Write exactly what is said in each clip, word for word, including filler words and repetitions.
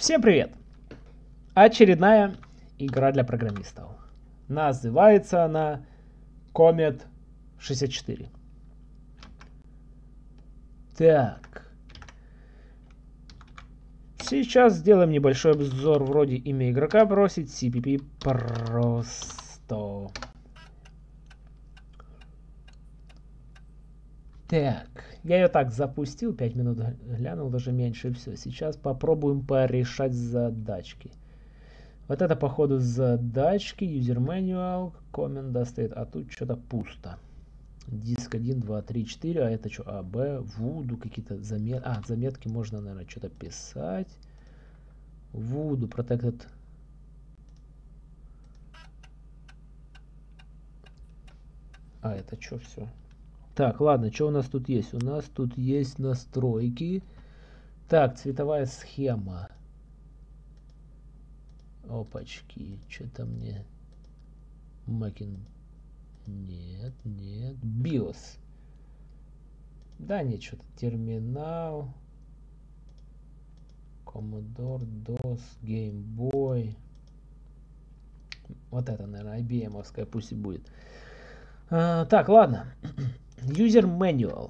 Всем привет! Очередная игра для программистов. Называется она Comet шестьдесят четыре. Так. Сейчас сделаем небольшой обзор. Вроде имя игрока просит си пи пи просто. Так, я ее так запустил, пять минут глянул, даже меньше, и все. Сейчас попробуем порешать задачки. Вот это, походу, задачки, user manual, команда стоит, а тут что-то пусто. Диск один, два, три, четыре, а это что? А, Б, Вуду, какие-то заметки. А, заметки можно, наверное, что-то писать. Вуду, protected. А, это что все? Так, ладно, что у нас тут есть? У нас тут есть настройки. Так, цветовая схема. Опачки, что-то мне... Макин... Нет, нет. биос. Да, нет, что-то терминал. Commodore, дос, Game Boy. Вот это, наверное, ай би эм-овская, пусть и будет. А, так, ладно. User Manual.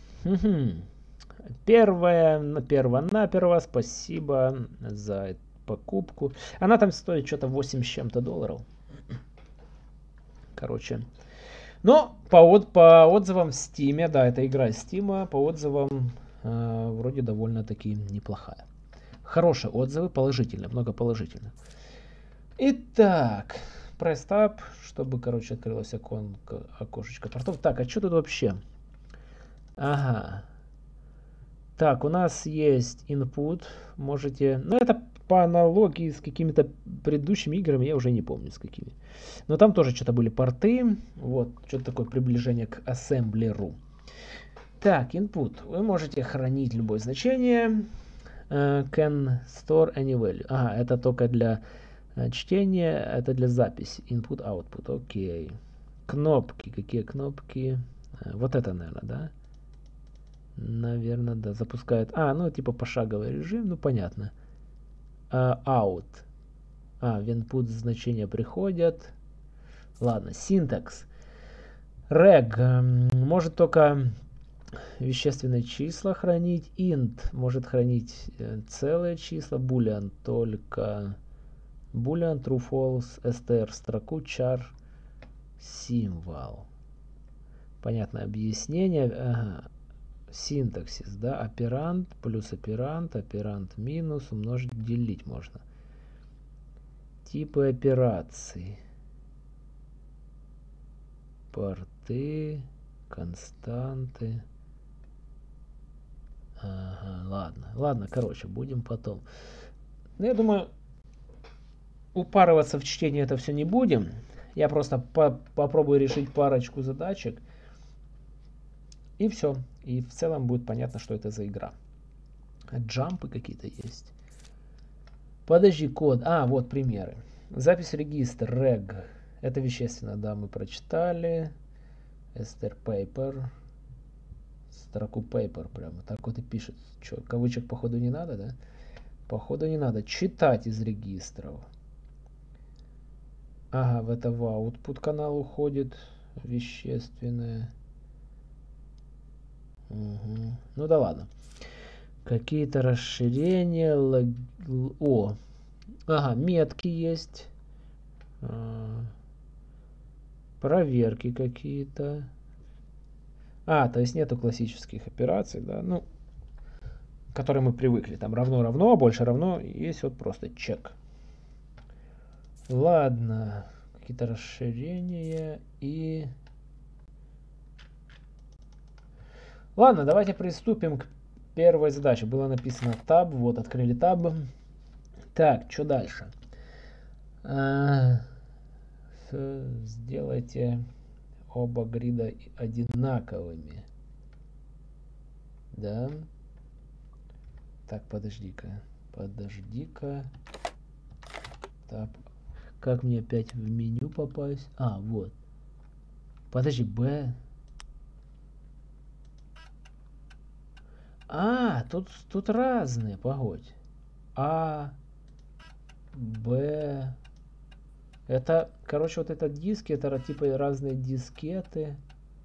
Первое, перво-наперво, спасибо за покупку. Она там стоит что-то восемь с чем-то долларов. Короче. Но по, от, по отзывам в Steam, да, это игра из Steam, по отзывам э, вроде довольно-таки неплохая. Хорошие отзывы, положительные, много положительных. Итак, press tab, чтобы, короче, открылось оконко, окошечко портов. Так, а что тут вообще? Ага. Так, у нас есть input, можете... Ну, это по аналогии с какими-то предыдущими играми, я уже не помню с какими. Но там тоже что-то были порты, вот, что-то такое приближение к ассемблеру. Так, input, вы можете хранить любое значение. Uh, can store any value. Ага, это только для uh, чтения, это для записи. Input, output, окей. Кнопки, какие кнопки? Uh, вот это, наверное, да? Наверное, да, запускает. А, ну типа пошаговый режим, ну понятно. Uh, out. А, в input значения приходят. Ладно, синтакс. Reg um, может только вещественные числа хранить. Int может хранить э, целые числа. Boolean только Boolean, true, false, str строку, char, символ. Понятное объяснение. Ага. Синтаксис, да, оперант плюс оперант, оперант минус, умножить, делить можно. Типы операций. Порты, константы. Ага, ладно, ладно, короче, будем потом. Ну, я думаю, упарываться в чтении это все не будем. Я просто по попробую решить парочку задачек. И все. И в целом будет понятно, что это за игра. Джампы какие-то есть. Подожди, код. А, вот примеры. Запись регистр, reg. Это вещественно, да, мы прочитали. str paper. Строку paper прямо. Так вот и пишет. Че, кавычек походу не надо, да? Походу не надо. Читать из регистров. Ага, в это в output канал уходит. Вещественное. Угу. Ну да ладно. Какие-то расширения. Лог... О. Ага, метки есть. А, проверки какие-то. А, то есть нету классических операций, да, ну, к которым мы привыкли. Там равно-равно, больше равно. Есть вот просто чек. Ладно. Какие-то расширения и... Ладно, давайте приступим к первой задаче. Было написано таб, вот, открыли таб. Так, что дальше? А, сделайте оба грида одинаковыми. Да. Так, подожди-ка. Подожди-ка. Так. Как мне опять в меню попасть? А, вот. Подожди, Б. А, тут, тут разные, погодь. А, B. Это, короче, вот этот диск, это типа разные дискеты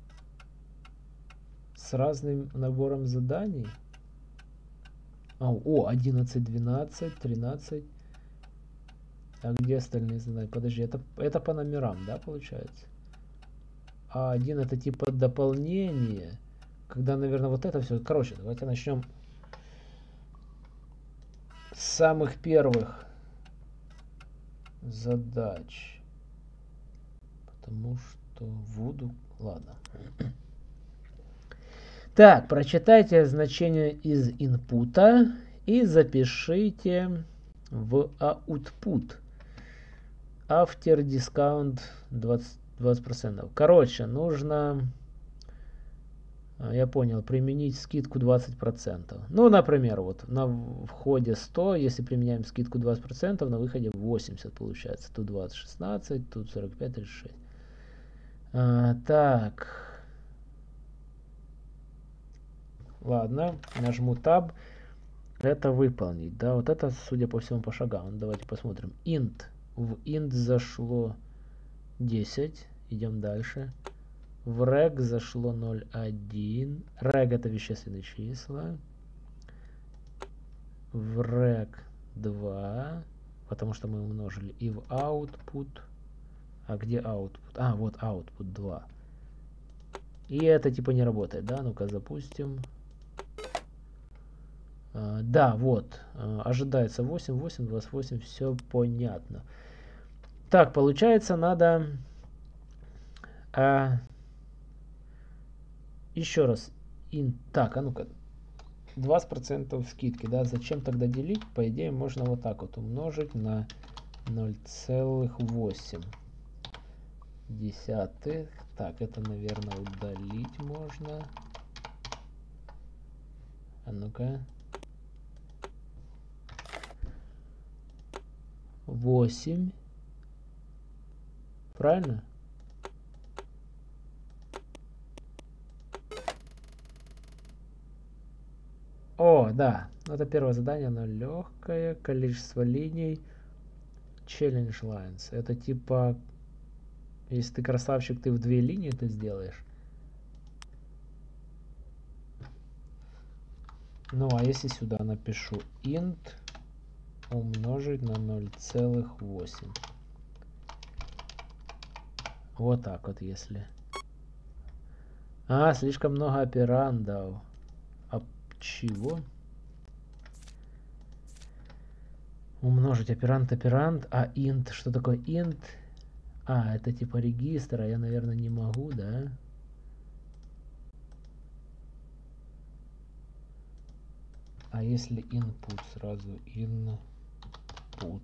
с разным набором заданий. А, о, одиннадцать, двенадцать, тринадцать. А где остальные задания? Подожди, это, это по номерам, да, получается? А один это типа дополнение. Когда, наверное, вот это все. Короче, давайте начнем с самых первых задач. Потому что Voodoo... Ладно. Так, прочитайте значение из инпута и запишите в output. After discount двадцать процентов. Короче, нужно, я понял, применить скидку двадцать процентов. Ну, например, вот на входе сто, если применяем скидку двадцать процентов, на выходе восемьдесят получается. Тут двадцать, шестнадцать, тут сорок пять, тридцать шесть. А, так. Ладно, нажму Tab. Это выполнить. Да, вот это, судя по всему, по шагам. Давайте посмотрим. Int. В int зашло десять. Идем дальше. В reg зашло ноль целых один. Reg это вещественные числа. В reg два. Потому что мы умножили. И в output. А где output? А, вот output два. И это типа не работает, да? Ну-ка запустим. Uh, да, вот. Uh, ожидается восемь, восемь, двадцать восемь. Все понятно. Так, получается, надо... Uh, еще раз. In, так, а ну-ка. двадцать процентов скидки, да? Зачем тогда делить? По идее, можно вот так вот умножить на ноль целых восемь десятых. Так, это, наверное, удалить можно. А ну-ка. восемь. Правильно? О, да. Это первое задание, оно легкое. Количество линий. Challenge lines. Это типа, если ты красавчик, ты в две линии это сделаешь. Ну, а если сюда напишу int умножить на ноль целых восемь. Вот так вот, если. А, слишком много операндов. А чего? Умножить операнд, операнд. А int, что такое int? А, это типа регистра. Я, наверное, не могу, да? А если input сразу input?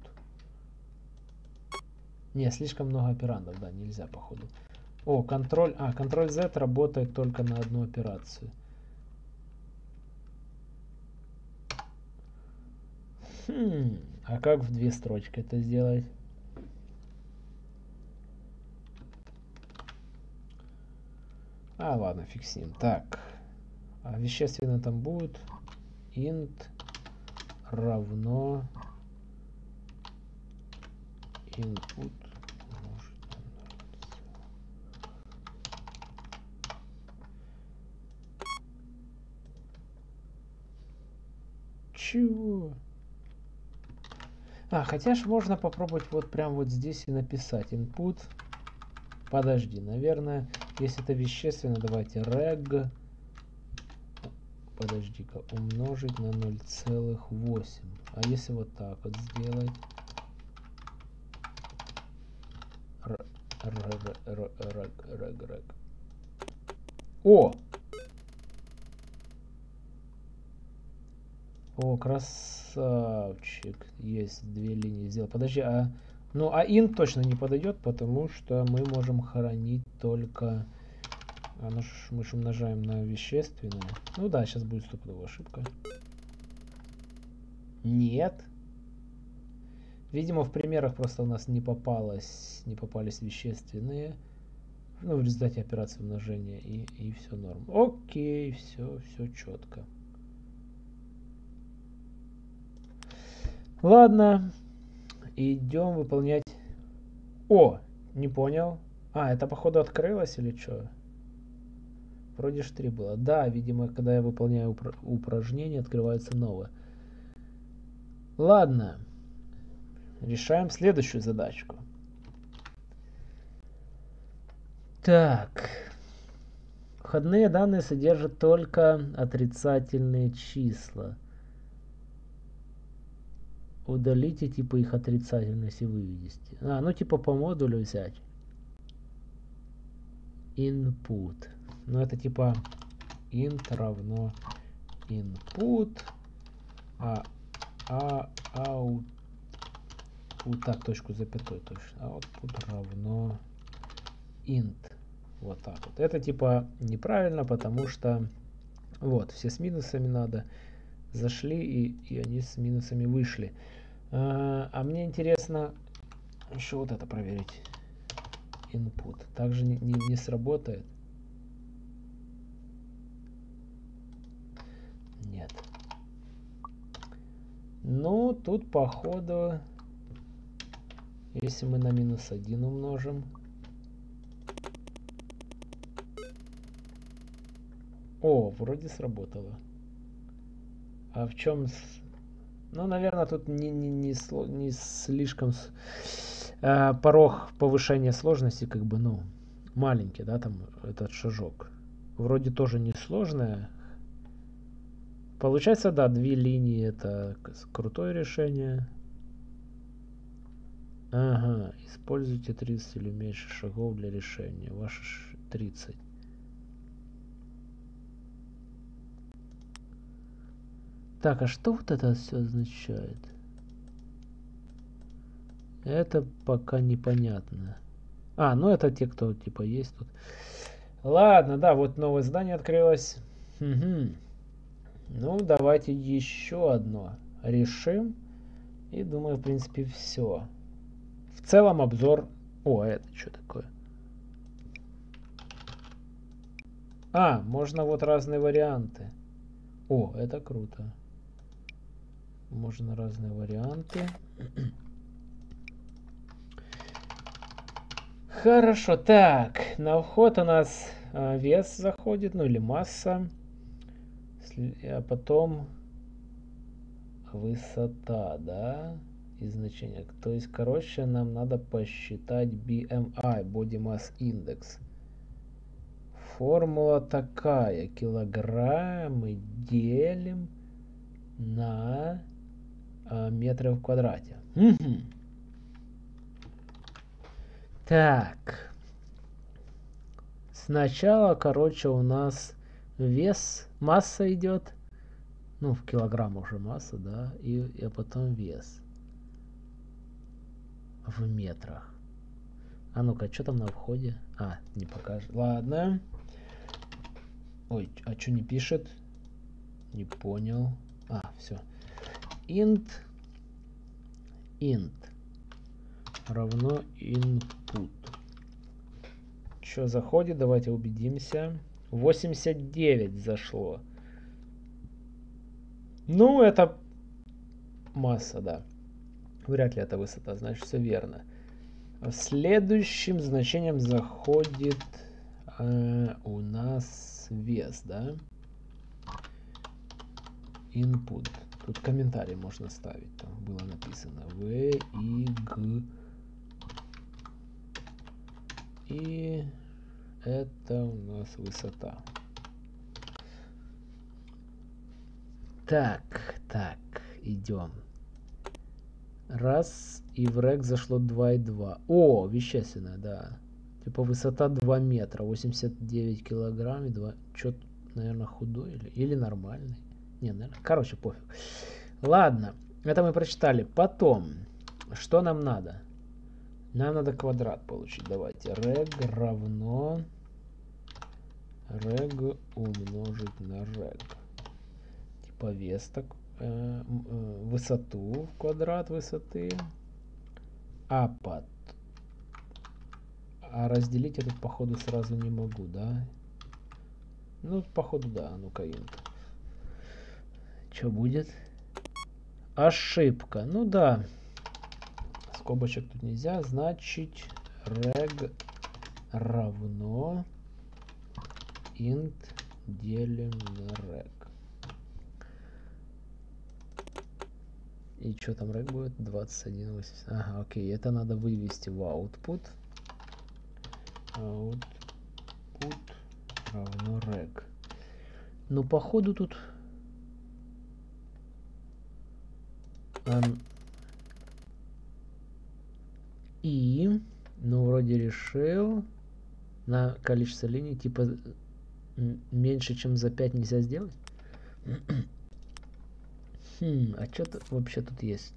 Не, слишком много операндов, да, нельзя, походу. О, контроль, а, контроль Z работает только на одну операцию. Хм, а как в две строчки это сделать? А, ладно, фиг с ним. Так, а вещественно там будет int равно input. Чего? А, хотя ж можно попробовать вот прям вот здесь и написать input. Подожди, наверное, если это вещественно, давайте reg. Подожди-ка, умножить на ноль целых восемь. А если вот так вот сделать? О! О, красавчик. Есть две линии сделал. Подожди, а... Ну, а int точно не подойдет, потому что мы можем хранить только... А, ну, мы же умножаем на вещественное. Ну да, сейчас будет стопудовая ошибка. Нет. Видимо, в примерах просто у нас не попалось, не попались вещественные. Ну, в результате операции умножения, и, и все норм. Окей, все, все четко. Ладно. идем выполнять... О, не понял. А, это походу открылось или что? Вроде ж три было. Да, видимо, когда я выполняю упра упражнение, открывается новое. Ладно. Решаем следующую задачку. Так. Входные данные содержат только отрицательные числа. Удалите типа их отрицательность и выведите. А, ну типа по модулю взять. Input. Ну это типа int равно input. А, а, out. Вот так, точку запятой точно. Output равно int. Вот так вот. Это типа неправильно, потому что вот, все с минусами надо. Зашли и, и они с минусами вышли. А, а мне интересно еще вот это проверить. Input. Также не, не, не сработает. Нет. Ну, тут походу, если мы на минус один умножим. О, вроде сработало. А в чем... Ну, наверное, тут не, не, не, сло... не слишком... Э, порог повышения сложности, как бы, ну, маленький, да, там, этот шажок. Вроде тоже не сложное. Получается, да, две линии, это крутое решение. Ага, используйте тридцать или меньше шагов для решения. Ваши тридцать. Так, а что вот это все означает? Это пока непонятно. А, ну это те, кто типа есть тут. Ладно, да, вот новое здание открылось. Угу. Ну, давайте еще одно решим. И думаю, в принципе, все. В целом обзор... О, это что такое? А, можно вот разные варианты. О, это круто. Можно разные варианты. Хорошо, так, на вход у нас а, вес заходит, ну или масса, а потом высота, да, и значение. То есть, короче, нам надо посчитать би эм ай, Body Mass Index. Формула такая, килограммы делим на а, метры в квадрате. Угу. Так, сначала, короче, у нас вес, масса идет, ну, в килограммах уже масса, да, и, и потом вес в метрах. А ну-ка, что там на входе? А, не покажет. Ладно. Ой, а что не пишет? Не понял. А, все. Int, int равно input. Что заходит? Давайте убедимся. восемьдесят девять зашло. Ну, это масса, да. Вряд ли это высота, значит, все верно. Следующим значением заходит э, у нас вес, да? Input. Тут комментарий можно ставить. Там было написано V, I, G. И это у нас высота. Так, так, идем. Раз, и в рек зашло два и два. О, вещественное, да. Типа высота два метра, восемьдесят девять килограмм и два. Чё, наверное, худой или, или нормальный? Не, наверное, короче, пофиг. Ладно, это мы прочитали. Потом, что нам надо? Нам надо квадрат получить. Давайте. Рег равно рег умножить на рег. Типа вес так. Э, э, высоту в квадрат высоты. А под. А разделить я тут походу сразу не могу, да? Ну, походу, да. Ну-ка, int. Что будет? Ошибка. Ну да. скобочек тут нельзя, значит reg равно int делим на reg. И что там reg будет? двадцать один восемьдесят. Ага, окей, это надо вывести в output. Output равно reg. Ну, походу тут... Um, и, ну, вроде решил, на количество линий, типа, меньше, чем за пять нельзя сделать. Хм, а что тут вообще тут есть?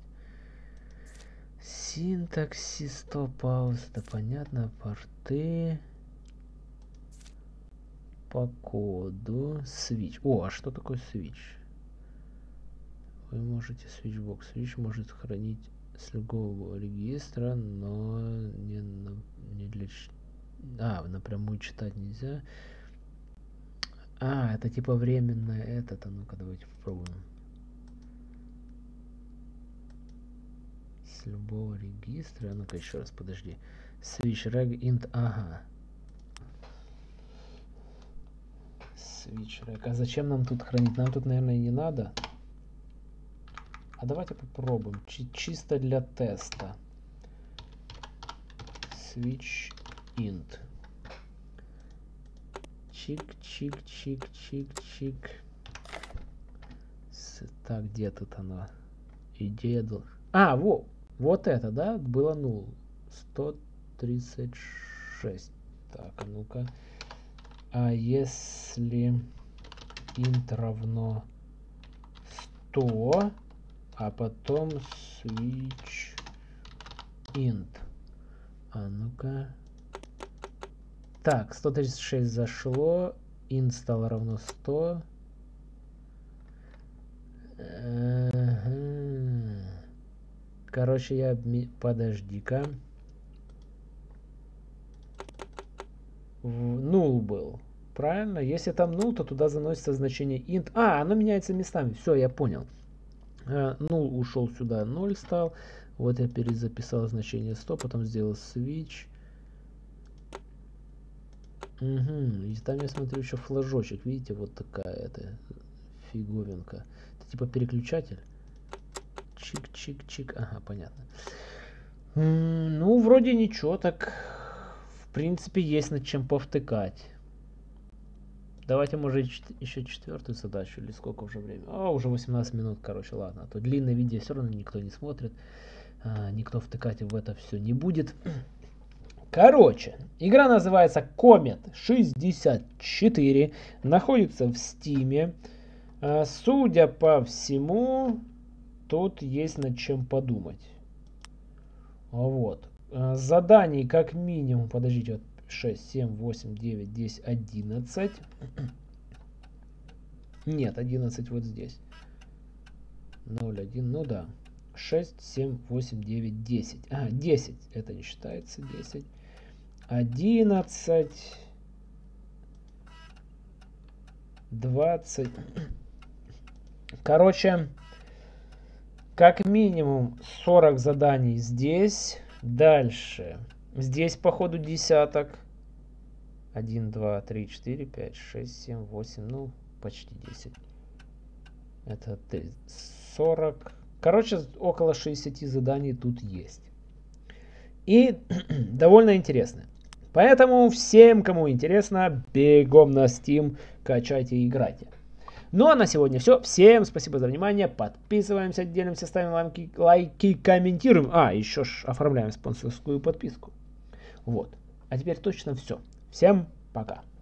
Синтаксис, стоп-пауз, это понятно, порты, по коду, switch. О, а что такое switch? Вы можете switchbox. Switch может хранить с любого регистра, но не, на, не для... А, напрямую читать нельзя. А, это типа временное это-то. Ну-ка, давайте попробуем. С любого регистра. Ну-ка, еще раз, подожди. Switch reg int. Ага. Switch reg. А зачем нам тут хранить? Нам тут, наверное, не надо. А давайте попробуем. Чи чисто для теста. Switch int. Чик-чик-чик-чик-чик. Так, где тут оно? Идея... А, во, вот это, да? Было null. сто тридцать шесть. Так, а ну-ка. А если int равно сто... А потом switch int. А ну-ка. Так, сто тридцать шесть зашло. Int стало равно сто. Ага. Короче, я... Подожди-ка. Null был. Правильно? Если там null, то туда заносится значение int. А, оно меняется местами. Все, я понял. null ушел сюда, ноль стал. Вот я перезаписал значение сто, потом сделал switch. Угу. И там я смотрю еще флажочек. Видите, вот такая это фиговинка. Это типа переключатель. Чик-чик-чик. Ага, понятно. М-м, ну, вроде ничего, так в принципе есть над чем повтыкать. Давайте, может, еще четвертую задачу, или сколько уже времени? А, уже восемнадцать минут, короче, ладно. А то длинное видео все равно никто не смотрит. А, никто втыкать в это все не будет. Короче, игра называется Comet шестьдесят четыре. Находится в Стиме. А, судя по всему, тут есть над чем подумать. Вот. А, заданий как минимум, подождите, вот. шесть, семь, восемь, девять, десять, одиннадцать. Нет, одиннадцать вот здесь. ноль, один, ну да. шесть, семь, восемь, девять, десять. А, десять. Это не считается. десять. одиннадцать. двадцать. Короче, как минимум сорок заданий здесь. Дальше. Здесь, походу, десяток. один, два, три, четыре, пять, шесть, семь, восемь. Ну, почти десять. Это сорок. Короче, около шестидесяти заданий тут есть. И довольно интересно. Поэтому всем, кому интересно, бегом на Steam, качайте и играйте. Ну а на сегодня все. Всем спасибо за внимание. Подписываемся, делимся, ставим лайки, лайки, комментируем. А, еще ж оформляем спонсорскую подписку. Вот. А теперь точно все. Всем пока.